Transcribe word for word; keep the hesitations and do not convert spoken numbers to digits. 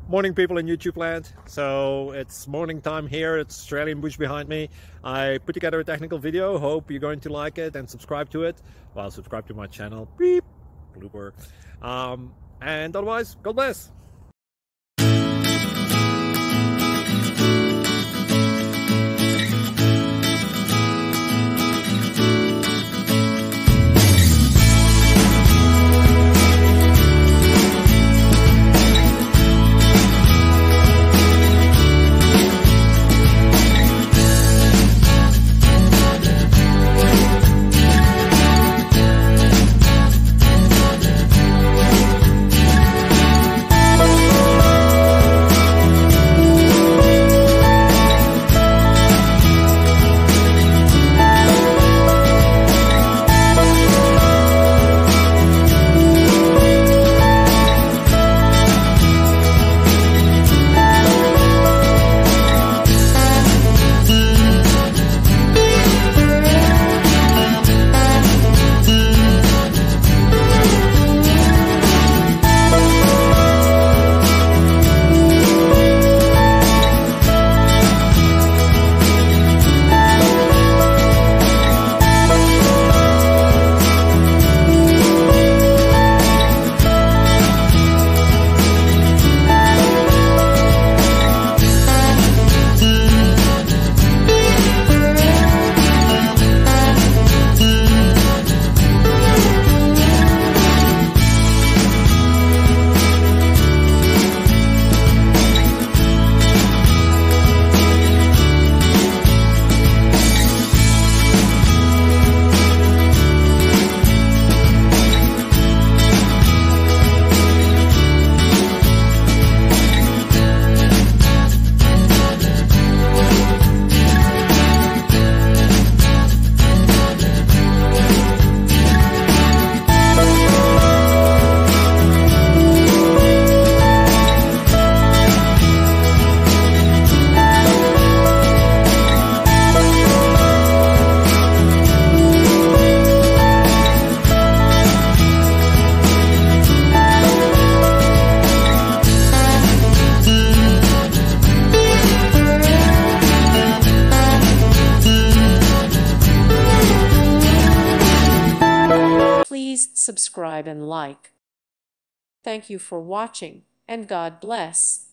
Morning, people in YouTube land. So it's morning time here. It's Australian bush behind me. I put together a technical video. Hope you're going to like it and subscribe to it. Well, subscribe to my channel. Beep. Blooper. Um, and otherwise, God bless. Please subscribe and like. Thank you for watching, and God bless.